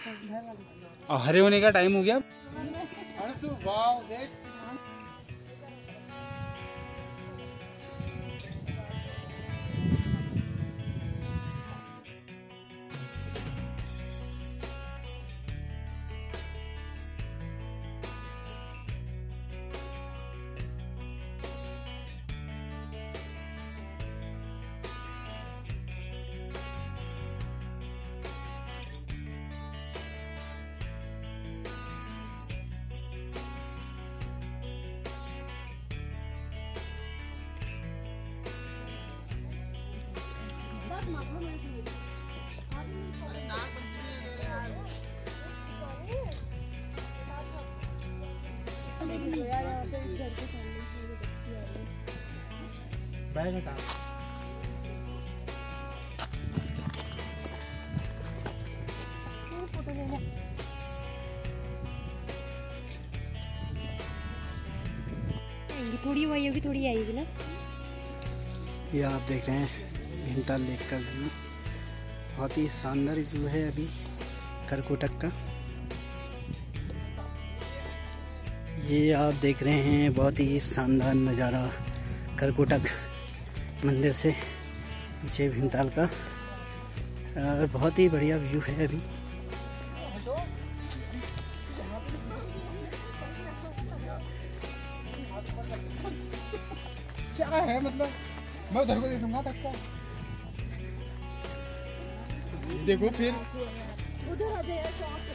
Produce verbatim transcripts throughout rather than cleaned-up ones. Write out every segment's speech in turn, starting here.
और हरे होने का टाइम हो गया। वाव देख बैग हटा। थोड़ी वही होगी, थोड़ी आएगी ना। ये आप देख रहे हैं भीमताल लेक का व्यू, बहुत ही शानदार व्यू है अभी करकोटक का। ये आप देख रहे हैं बहुत ही शानदार नज़ारा करकोटक मंदिर से नीचे भीमताल का, और बहुत ही बढ़िया व्यू है अभी। क्या है मतलब, मैं उधर को दे दूंगा धक्का। देखो फिर उधर आ जाए।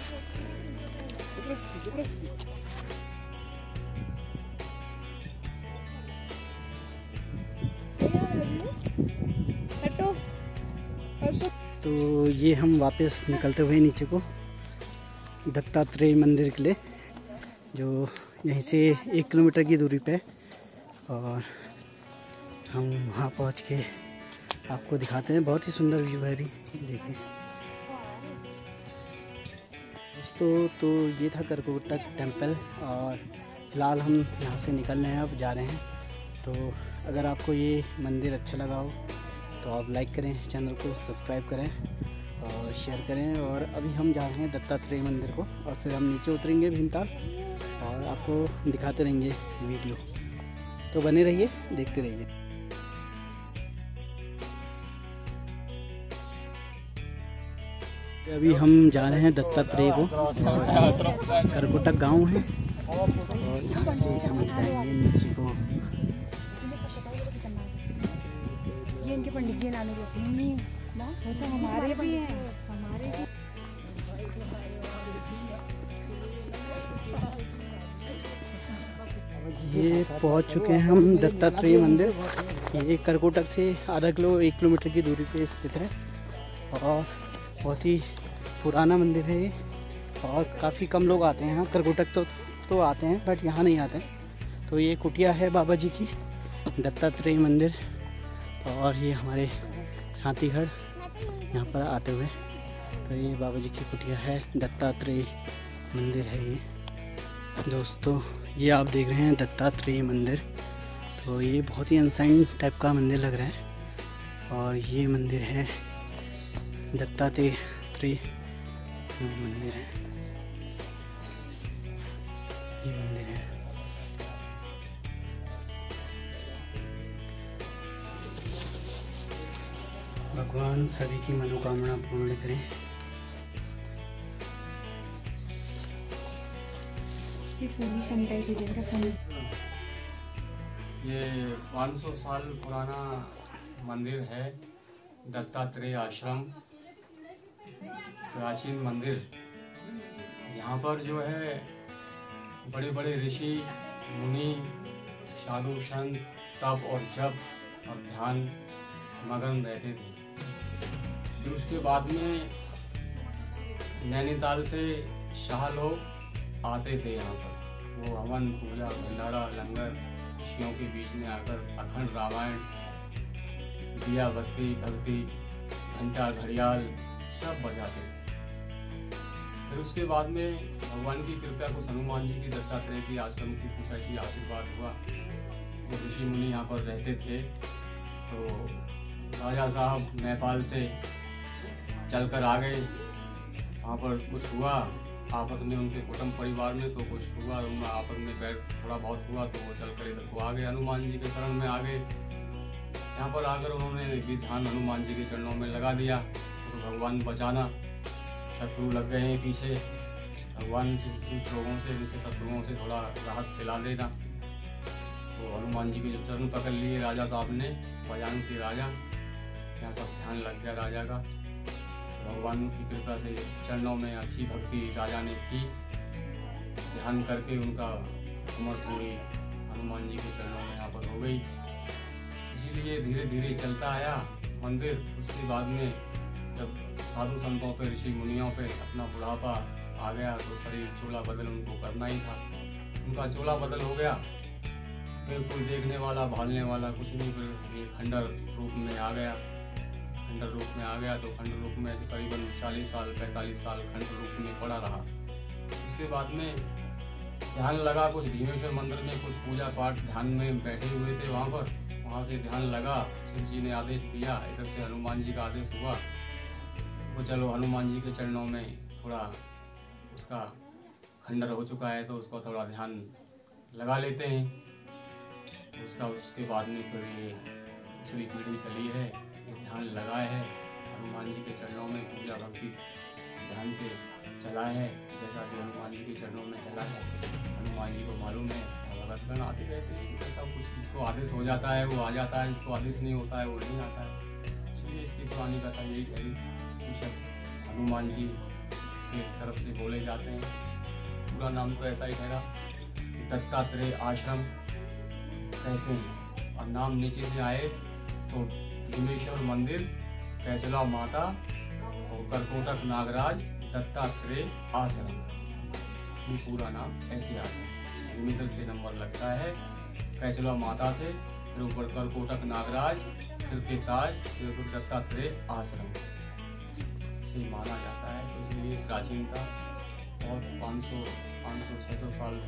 हटो हटो। तो ये हम वापस निकलते हुए नीचे को दत्तात्रेय मंदिर के लिए, जो यहीं से एक किलोमीटर की दूरी पे, और हम वहाँ पहुँच के आपको दिखाते हैं। बहुत ही सुंदर व्यू है अभी, देखिए दोस्तों। तो ये था करकोटक टेम्पल, और फिलहाल हम यहाँ से निकल रहे हैं, अब जा रहे हैं। तो अगर आपको ये मंदिर अच्छा लगा हो तो आप लाइक करें, चैनल को सब्सक्राइब करें और शेयर करें। और अभी हम जा रहे हैं दत्तात्रेय मंदिर को, और फिर हम नीचे उतरेंगे भीमताल और आपको दिखाते रहेंगे वीडियो। तो बने रहिए, देखते रहिए। अभी हम जा रहे हैं दत्तात्रेय को, करकोटक गांव है, और यहाँ से हम जाएंगे नीचे को। ये इनके पंडित जी नाम के अपनी ना, वो तो हमारे भी हैं, हमारे भी। ये पहुंच चुके हैं हम दत्तात्रेय मंदिर। ये करकोटक से आधा किलो एक किलोमीटर की दूरी पे स्थित है, और बहुत ही पुराना मंदिर है ये, और काफ़ी कम लोग आते हैं यहाँ। करकोटक तो तो आते हैं, बट यहाँ नहीं आते हैं। तो ये कुटिया है बाबा जी की, दत्तात्रेय मंदिर, और ये हमारे साथी घर यहाँ पर आते हुए। तो ये बाबा जी की कुटिया है, दत्तात्रेय मंदिर है ये दोस्तों। ये आप देख रहे हैं दत्तात्रेय मंदिर। तो ये बहुत ही अनसाइन टाइप का मंदिर लग रहा है, और ये मंदिर है दत्तात्रेय मंदिर है, ये मंदिर है। भगवान सभी की मनोकामना पूर्ण करें। ये फोन सैनिटाइज हो जाएगा फोन। ये पाँच सौ साल पुराना मंदिर है, दत्तात्रेय आश्रम, प्राचीन मंदिर। यहाँ पर जो है बड़े बड़े ऋषि मुनि, साधु संत तप और जप और ध्यान मगन रहते थे। फिर उसके बाद में नैनीताल से शाह लोग आते थे यहाँ पर। वो हवन, पूजा, भंडारा, लंगर, ऋषियों के बीच में आकर अखंड रामायण, दिया बत्ती, भक्ति, घंटा, घड़ियाल सब बजाते थे। फिर उसके बाद में भगवान की कृपा कुछ हनुमान जी की, दत्तात्रेय की आश्रम की कुछ ऐसी आशीर्वाद हुआ। वो ऋषि मुनि यहाँ पर रहते थे। तो राजा साहब नेपाल से चलकर आ गए, वहाँ पर कुछ हुआ आपस में, उनके कुटुंब परिवार में तो कुछ हुआ, उनमें आपस में बैठ थोड़ा बहुत हुआ, तो वो चल कर इधर को आ गए, हनुमान जी के शरण में आ गए। यहाँ पर आकर उन्होंने भी ध्यान हनुमान जी के चरणों में लगा दिया। तो भगवान बचाना, शत्रु लग गए हैं पीछे, भगवान से कुछ लोगों से, उनसे शत्रुओं से थोड़ा राहत दिला देना। तो हनुमान जी के जब चरण पकड़ लिए राजा साहब ने, बजान के राजा, यहाँ सब ध्यान लग गया राजा का। भगवान की कृपा से चरणों में अच्छी भक्ति राजा ने की, ध्यान करके उनका उम्र पूरी हनुमान जी के चरणों में यहाँ पर हो गई। इसीलिए धीरे धीरे चलता आया मंदिर। उसके बाद में जब साधु संतों पे, ऋषि मुनियों पे अपना बुढ़ापा आ गया तो शरीर चोला बदल उनको करना ही था। उनका चोला बदल हो गया, फिर कोई देखने वाला, भालने वाला कुछ नहीं, फिर ये खंडर रूप में आ गया। खंडर रूप में आ गया तो खंडर रूप में करीबन चालीस साल पैंतालीस साल खंडर रूप में पड़ा रहा। उसके बाद में ध्यान लगा, कुछ भीमेश्वर मंदिर में कुछ पूजा पाठ ध्यान में बैठे हुए थे वहाँ पर, वहाँ से ध्यान लगा, शिव जी ने आदेश दिया, इधर से हनुमान जी का आदेश हुआ, वो चलो हनुमान जी के चरणों में थोड़ा उसका खंडर हो चुका है तो उसको थोड़ा ध्यान लगा लेते हैं। उसका उसके बाद में फिर ये दूसरी पीढ़ी चली है, ध्यान लगाए है हनुमान जी के चरणों में, पूजा भक्ति ध्यान से चला है, जैसा कि हनुमान जी के चरणों में चला है। हनुमान जी को मालूम है, भगतगण आते रहते हैं, सब कुछ जिसको आदेश हो जाता है वो आ जाता है, जिसको आदेश नहीं होता है वो नहीं आता है। इसलिए इसकी पुरानी कथा यही कही कि सब हनुमान जी की तरफ से बोले जाते हैं। पूरा नाम तो ऐसा ही ठहरा, दत्तात्रेय आश्रम कहते हैं, और नाम नीचे से आए तो भीमेश्वर मंदिर, कैचला माता और करकोटक नागराज दत्तात्रेय आश्रम, ये पूरा नाम ऐसे आता है। भीमेश्वर से नंबर लगता है, कैचला माता से, फिर ऊपर करकोटक नागराज, सिर के ताज, फिर ऊपर दत्तात्रेय आश्रम से माना जाता है। तो इसलिए प्राचीनता और पाँच सौ पाँच सौ छः सौ साल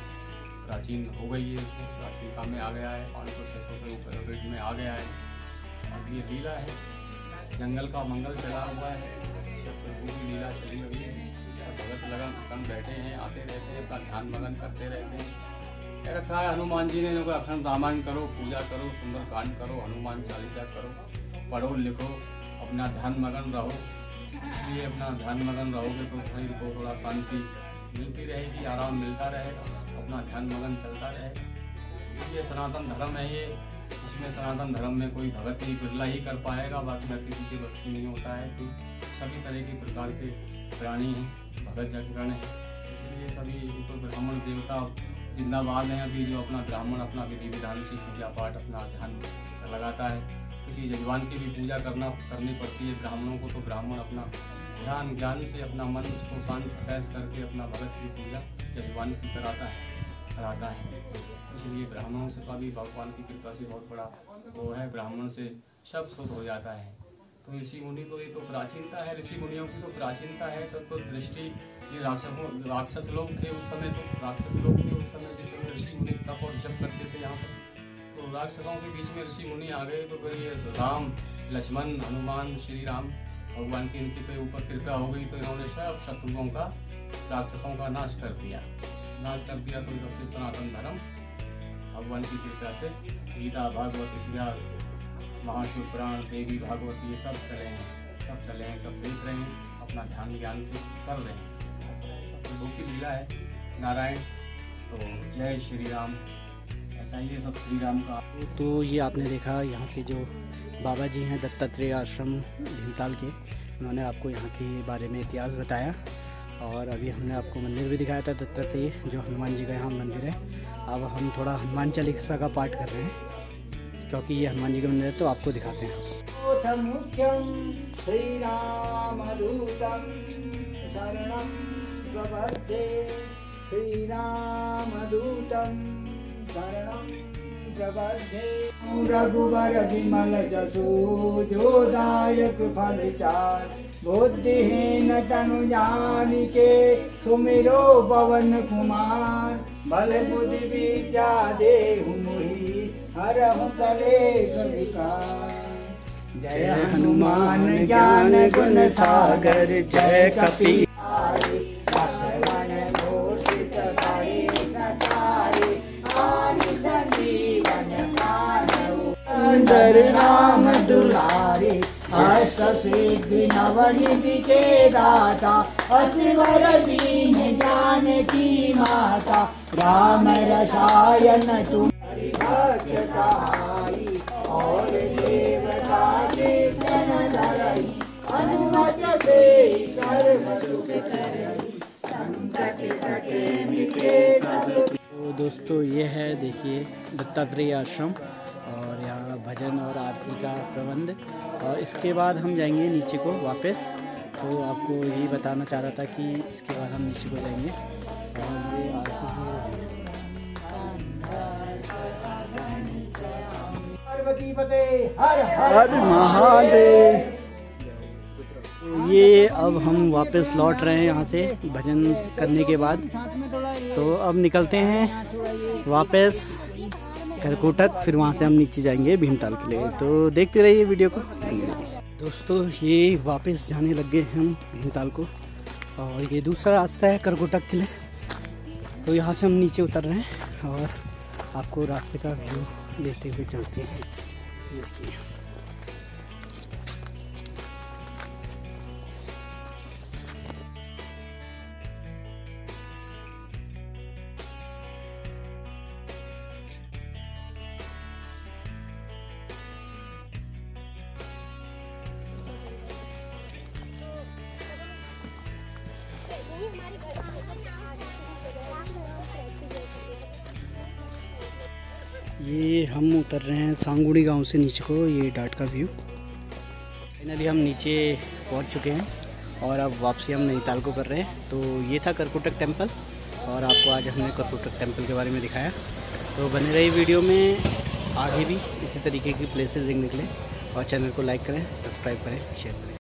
प्राचीन हो गई है, इसको प्राचीनता में आ गया है, पाँच सौ छः सौ के ऊपर पेट में आ गया है। अब ये लीला है, जंगल का मंगल चला हुआ है, सब प्रभु की लीला चली हुई है। भगत लगन अखंड बैठे हैं, आते रहते हैं, अपना ध्यान मगन करते रहते हैं। कह रखा है हनुमान जी ने इनको अखंड रामायण करो, पूजा करो, सुंदर कांड करो, हनुमान चालीसा करो, पढ़ो लिखो, अपना ध्यान मगन रहो। इसलिए अपना ध्यान मगन रहोगे तो शरीर को थोड़ा शांति मिलती रहेगी, आराम मिलता रहेगा, अपना ध्यान मगन चलता रहेगा। ये सनातन धर्म है, ये इसमें सनातन धर्म में कोई भगत ही बिरला ही कर पाएगा, बाकी हर किसी के बस की नहीं होता है। तो सभी तरह के प्रकार के प्राणी हैं, भगत जगगण हैं, इसलिए सभी तो ब्राह्मण देवता जिंदाबाद हैं अभी, जो अपना ब्राह्मण अपना विधि विधान से पूजा पाठ अपना ध्यान लगाता है। किसी जजवान की भी पूजा करना करनी पड़ती है ब्राह्मणों को, तो ब्राह्मण अपना ध्यान ज्ञान से अपना मन को शांत फ्रेश करके अपना भगत की पूजा जजवान की कराता है कराता है इसलिए ब्राह्मणों से का भी भगवान की कृपा से बहुत बड़ा वो है, ब्राह्मण से सब शुद्ध हो जाता है। तो ऋषि मुनि तो ये तो प्राचीनता है, ऋषि मुनियों की तो प्राचीनता है। तब तो, तो दृष्टि ये राक्षसों राक्षस लोग थे उस समय, तो राक्षस लोग थे उस समय जिस समय ऋषि मुनि तप और जप करते थे यहाँ पर, तो राक्षसों के बीच में ऋषि मुनि आ गए। तो फिर ये राम लक्ष्मण हनुमान श्री राम भगवान की इनके पे ऊपर कृपा हो गई, तो इन्होंने सब शत्रुओं का राक्षसों का नाश कर दिया नाश कर दिया तो जब से सनातन धर्म भगवान की कृपा से गीता भागवत इतिहास महाशिव पुराण देवी भागवत ये सब चले हैं सब चले हैं सब देख रहे हैं, अपना ध्यान ज्ञान से कर रहे हैं। प्रभु की लीला है नारायण। तो जय श्री राम, ऐसा ही है सब श्री राम का। तो ये आपने देखा यहाँ के जो बाबा जी हैं दत्तात्रेय आश्रम भीमताल के, उन्होंने आपको यहाँ के बारे में इतिहास बताया, और अभी हमने आपको मंदिर भी दिखाया था दत्तात्रेय जो हनुमान जी का यहाँ मंदिर है। अब हम थोड़ा हनुमान चालीसा का पाठ कर रहे हैं क्योंकि ये हनुमान जी का मंदिर है, तो आपको दिखाते हैं। मुख्यम श्री राम दूतम शरणम प्रपद्ये, श्री राम दूतम शरणम प्रपद्ये। रघुवर विमल जसु जोदायक फल चार, बुद्धिहीन तनु जानिके सुमिरो पवन कुमार। बल बुद्धि विद्या देहु मोहि, हरहु कलेश विकार। जय हनुमान ज्ञान गुण सागर, जय कपी कर नाम दुलारे, अष्ट सिद्धि नवनिधि के दाता, असवर दीन जानकी माता, राम रसायन तुम्हारी भक्त कहाई, और देवता चेतन धरई, हनुमत से सर्व सुख करई, संकट कटे मिटे सब। तो दोस्तों ये है देखिए दत्तात्रेय आश्रम, और यहाँ भजन और आरती का प्रबंध। और इसके बाद हम जाएंगे नीचे को वापस। तो आपको यही बताना चाह रहा था कि इसके बाद हम नीचे को जाएंगे। और ये आरती पार्वती पते हर हर महादेव। ये अब हम वापस लौट रहे हैं यहाँ से भजन करने के बाद। तो अब निकलते हैं वापस करकोटक, फिर वहाँ से हम नीचे जाएंगे भीमताल के लिए। तो देखते रहिए वीडियो को। दोस्तों ये वापस जाने लग गए हम भीमताल को, और ये दूसरा रास्ता है करकोटक के लिए। तो यहाँ से हम नीचे उतर रहे हैं और आपको रास्ते का व्यू लेते हुए चलते हैं। देखिए ये हम उतर रहे हैं सांगुड़ी गांव से नीचे को, ये डाट का व्यू। फाइनली हम नीचे पहुंच चुके हैं और अब वापसी हम नैनीताल को कर रहे हैं। तो ये था करकोटक टेम्पल, और आपको आज हमने करकोटक टेम्पल के बारे में दिखाया। तो बने रही वीडियो में, आगे भी इसी तरीके की प्लेसेस देखने के लिए। और चैनल को लाइक करें, सब्सक्राइब करें, शेयर करें।